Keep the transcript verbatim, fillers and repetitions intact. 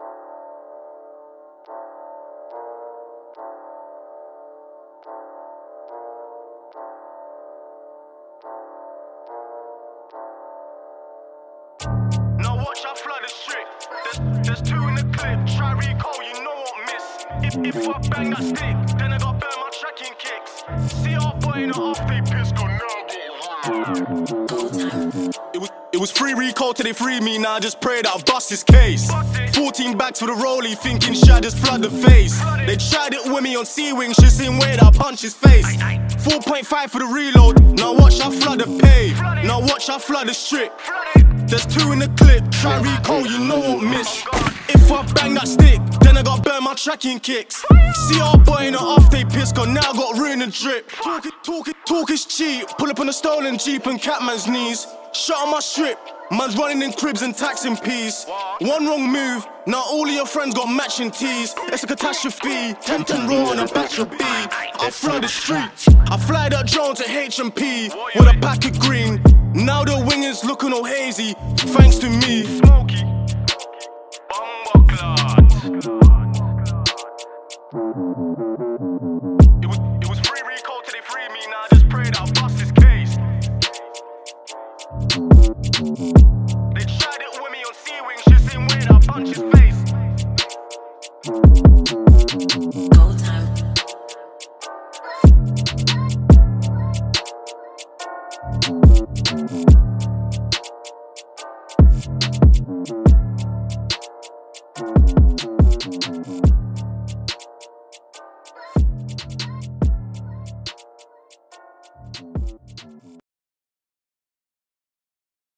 Now watch I flood the strip. There's, there's two in the clip. Try recall, you know what miss. If, if I bang that stick, then I got burn my tracking kicks. See our boy in the off, they piss go now. It was, it was free recall till they free me. Now I just pray that I bust his case. fourteen bags for the rollie, thinking shit, I just flood the face. They tried it with me on C-Wing, shit same way that I punch his face. four point five for the reload, now watch I flood the pave. Now watch I flood the strip. There's two in the clip, try recall, you know what miss. If I bang that stick, then I got burn my tracking kicks. See our boy in the off, they piss, cause now I got ruin and drip. Talk it, talk it, talk is cheap. Pull up on a stolen Jeep and Catman's knees. Shut on my strip, man's running in cribs and taxing peas. One wrong move, now all of your friends got matching tees. It's a catastrophe, tempting raw on a batch of B. I flood the streets, I fly that drone to H and P with a pack of green. Now the wing is looking all hazy, thanks to me.